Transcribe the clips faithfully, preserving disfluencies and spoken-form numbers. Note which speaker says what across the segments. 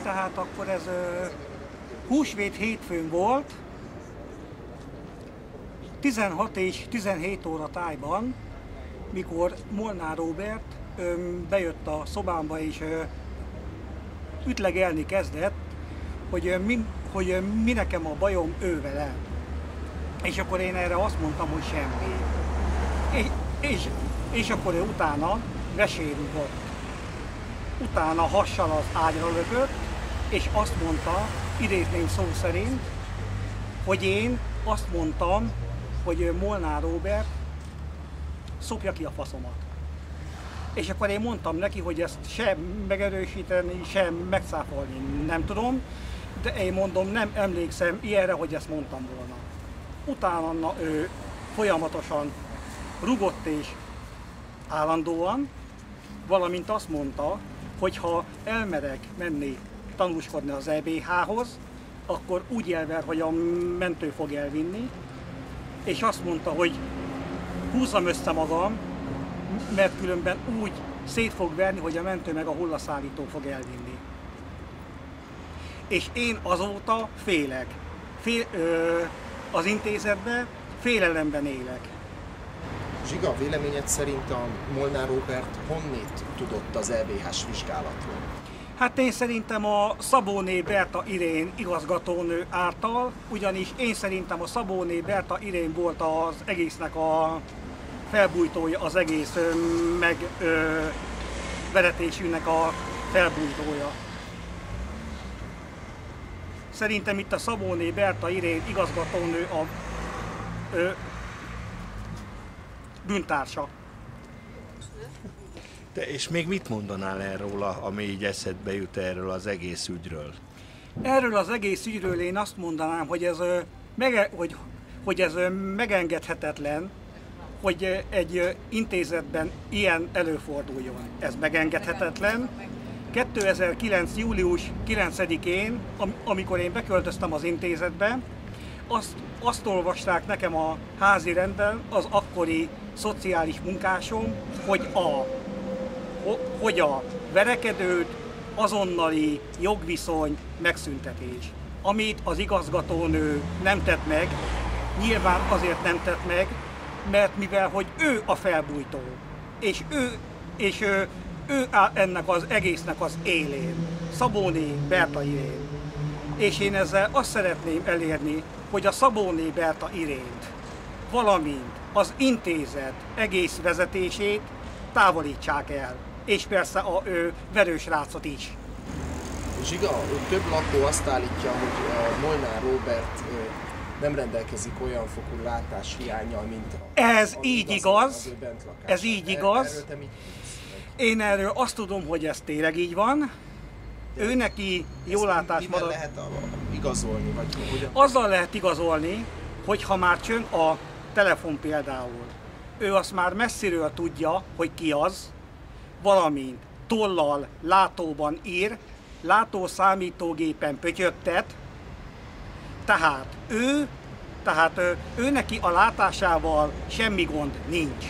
Speaker 1: tehát akkor ez ö, húsvét hétfőn volt, tizenhat és tizenhét óra tájban, mikor Molnár Róbert ö, bejött a szobámba és ö, ütlegelni kezdett, hogy, ö, mi, hogy ö, mi nekem a bajom ő vele. És akkor én erre azt mondtam, hogy semmi. És, és, és akkor ő utána vesérúgott. Utána hassal az ágyra lökött, és azt mondta, idézném szó szerint, hogy én azt mondtam, hogy Molnár Róbert szopja ki a faszomat. És akkor én mondtam neki, hogy ezt sem megerősíteni, sem megcáfolni nem tudom, de én mondom, nem emlékszem ilyenre, hogy ezt mondtam volna. Utána na, ő folyamatosan rugott és állandóan, valamint azt mondta, hogy ha elmerek menni tanúskodni az é bé há-hoz, akkor úgy elver, hogy a mentő fog elvinni, és azt mondta, hogy húzzam össze magam, mert különben úgy szét fog verni, hogy a mentő meg a hullaszállító fog elvinni. És én azóta félek. Fél, ö, az intézetben félelemben élek.
Speaker 2: Zsiga, véleményed szerint a Molnár Róbert honnét tudott az é bé hás vizsgálatról?
Speaker 1: Hát én szerintem a Szabóné Berta Irén igazgatónő által, ugyanis én szerintem a Szabóné Berta Irén volt az egésznek a felbújtója, az egész megveretésünknek a felbújtója. Szerintem itt a Szabóné Berta Irén igazgatónő a ö, bűntársa.
Speaker 3: De és még mit mondanál erről, ami így eszedbe jut erről az egész ügyről?
Speaker 1: Erről az egész ügyről én azt mondanám, hogy ez, mege, hogy, hogy ez megengedhetetlen, hogy egy intézetben ilyen előforduljon. Ez megengedhetetlen. kétezer-kilenc. július kilencedikén, amikor én beköltöztem az intézetbe, azt, azt olvasták nekem a házi rendben az akkori szociális munkásom, hogy a, hogy a verekedőt azonnali jogviszony megszüntetés. Amit az igazgatónő nem tett meg, nyilván azért nem tett meg, mert mivel hogy ő a felbújtó, és ő, és ő, ő áll ennek az egésznek az élén, Szabóné Berta Irén. És én ezzel azt szeretném elérni, hogy a Szabóné Berta Irént, valamint az intézet egész vezetését távolítsák el, és persze a ő verősrácot is.
Speaker 2: Zsiga, több lakó azt állítja, hogy Molnár Róbert nem rendelkezik olyan fokú látáshiánnyal, mint a,
Speaker 1: Ez
Speaker 2: a,
Speaker 1: így
Speaker 2: az,
Speaker 1: igaz,
Speaker 2: az
Speaker 1: ez így igaz.
Speaker 2: Erről te mit tudsz?
Speaker 1: Én erről azt tudom, hogy ez tényleg így van.
Speaker 2: De
Speaker 1: ő neki jólátás
Speaker 2: marad.
Speaker 1: marad.
Speaker 2: Lehet a, igazolni, vagy hogyan?
Speaker 1: Azzal lehet igazolni, hogy ha már csöng a telefon például, ő azt már messziről tudja, hogy ki az, valamint tollal, látóban ír, látószámítógépen pötyögtet, tehát ő, tehát ő, ő neki a látásával semmi gond nincs.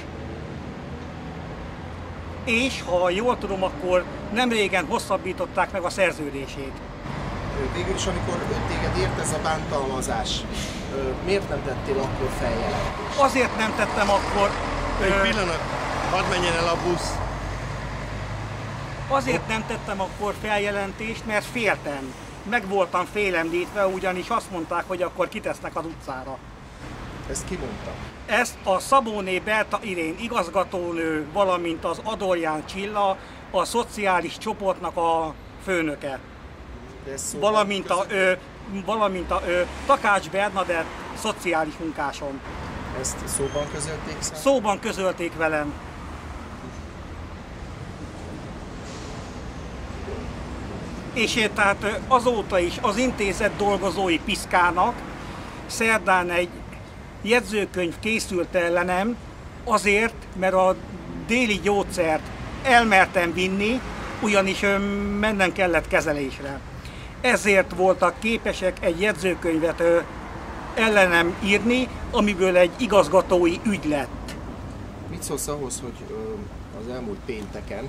Speaker 1: És ha jól tudom, akkor nem régen hosszabbították meg a szerződését.
Speaker 2: Végül is, amikor téged ért ez a bántalmazás, miért nem tettél akkor feljelentést?
Speaker 1: Azért nem tettem akkor...
Speaker 3: Egy
Speaker 1: ö,
Speaker 3: pillanat, hadd menjen el a busz.
Speaker 1: Azért nem tettem akkor feljelentést, mert féltem. Meg voltam félemlítve, ugyanis azt mondták, hogy akkor kitesznek az utcára.
Speaker 2: Ezt ki mondta?
Speaker 1: Ezt a Szabóné Berta Irén igazgatónő, valamint az Adorján Csilla, a szociális csoportnak a főnöke. Valamint a, ö, valamint a ö, Takács Bernadett szociális munkásom.
Speaker 2: Ezt szóban közölték szám?
Speaker 1: Szóban közölték velem. És én tehát azóta is az intézet dolgozói piszkának szerdán egy jegyzőkönyv készült ellenem, azért, mert a déli gyógyszert elmertem vinni, ugyanis mennem kellett kezelésre. Ezért voltak képesek egy jegyzőkönyvet ellenem írni, amiből egy igazgatói ügy lett.
Speaker 2: Mit szólsz ahhoz, hogy az elmúlt pénteken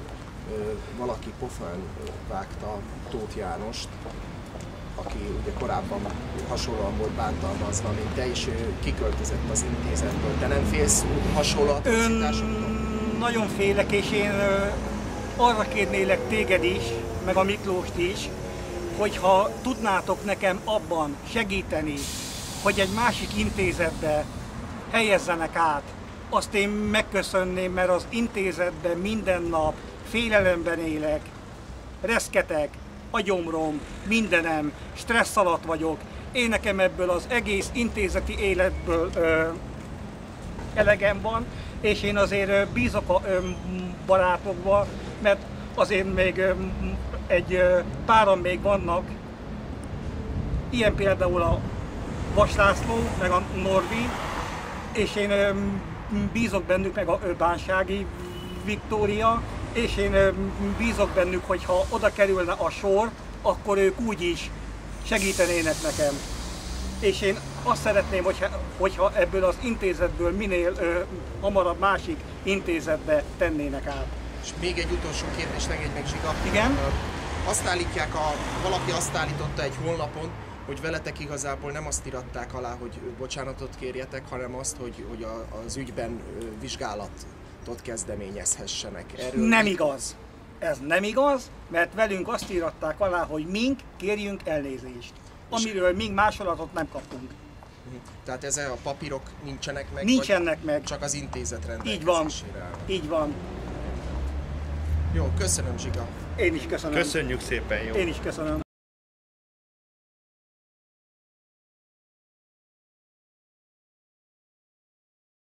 Speaker 2: valaki pofán vágta Tóth Jánost, aki ugye korábban hasonlóan volt bántalmazva, mint te, és ő kiköltözött az intézetből. Te nem félsz hasonló atrocitásoktól?
Speaker 1: Nagyon félek, és én ö, arra kérnélek téged is, meg a Miklóst is, hogyha tudnátok nekem abban segíteni, hogy egy másik intézetbe helyezzenek át, azt én megköszönném, mert az intézetben minden nap félelemben élek, reszketek, agyomrom, mindenem, stressz alatt vagyok. Én nekem ebből az egész intézeti életből ö, elegem van, és én azért ö, bízok a ö, barátokba, mert azért még ö, egy ö, páran még vannak, ilyen például a Vas László, meg a Norbi, és én ö, bízok bennük, meg a ö, Bánsági Viktória, és én ö, bízok bennük, hogy ha oda kerülne a sor, akkor ők úgy is segítenének nekem. És én azt szeretném, hogyha, hogyha ebből az intézetből minél ö, hamarabb másik intézetbe tennének át.
Speaker 2: És még egy utolsó kérdés, engedj meg, Zsiga.
Speaker 1: Igen?
Speaker 2: Azt állítják, a, valaki azt állította egy honlapon, hogy veletek igazából nem azt iratták alá, hogy bocsánatot kérjetek, hanem azt, hogy, hogy a, az ügyben vizsgálatot kezdeményezhessenek. Erről
Speaker 1: Nem
Speaker 2: mi...
Speaker 1: igaz. Ez nem igaz, mert velünk azt íratták alá, hogy mink kérjünk elnézést, amiről mink másolatot nem kaptunk.
Speaker 2: Tehát ezek a papírok nincsenek meg?
Speaker 1: Nincsenek meg.
Speaker 2: Csak az intézet rendelkezésére
Speaker 1: Így van.
Speaker 2: áll.
Speaker 1: Így van.
Speaker 2: Jó, köszönöm, Zsiga.
Speaker 1: Én is köszönöm.
Speaker 3: Köszönjük szépen, jó!
Speaker 1: Én is köszönöm.